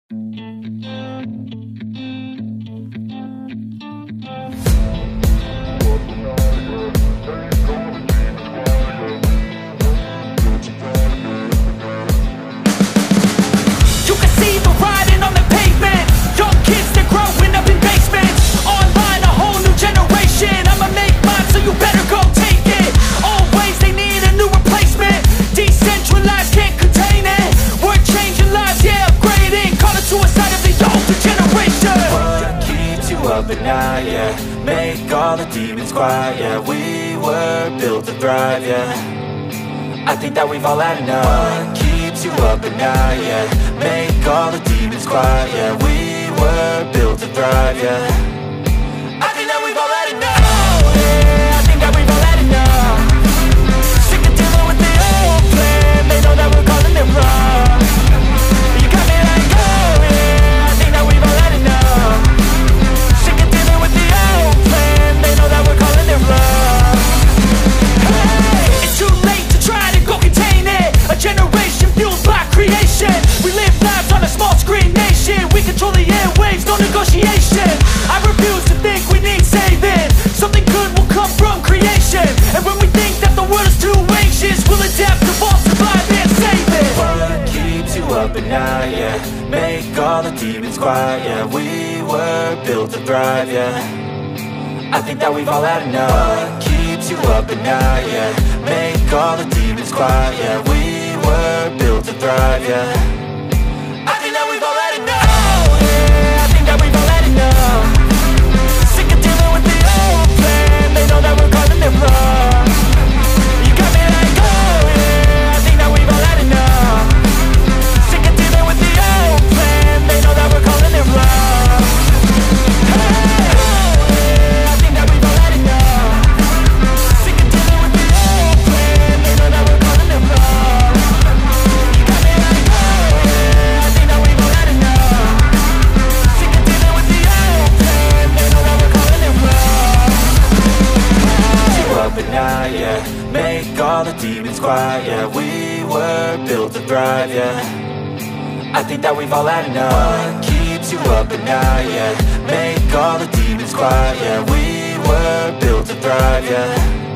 Up at night, yeah. Make all the demons quiet, yeah. We were built to thrive, yeah. I think that we've all had enough. What keeps you up at night, yeah. Make all the demons quiet, yeah. We were built to thrive, yeah. I think that we've all had enough. Oh, yeah, I think that we've all had enough. Sick of dealing with the old plan. They know that we're calling it wrong. You got me like, oh yeah, I think that we've all had enough. They know that we're calling it love. Hey, it's too late to try to go contain it. A generation fueled by creation. We live lives on a small screen nation. We control the airwaves, no negotiation. I refuse to think we need saving. Something good will come from creation. And when we think that the world is too anxious, we'll adapt, evolve, survive and save it. What keeps you up at night, yeah. Make all the demons quiet, yeah. We were built to thrive, yeah. I think that we've all had enough. What keeps you up at night, yeah. Make all the demons quiet, yeah. We were built to thrive, yeah. I think that we've all had enough. Oh yeah, I think that we've all had enough. Sick of dealing with the old plan. They know that we're calling it wrong. You got me like, oh yeah, I think that we've all had enough. Sick of dealing with the old plan. They know that we're calling it wrong. Yeah, make all the demons quiet, yeah. We were built to thrive, yeah. I think that we've all had enough. What keeps you up at night, yeah. Make all the demons quiet, yeah. We were built to thrive, yeah.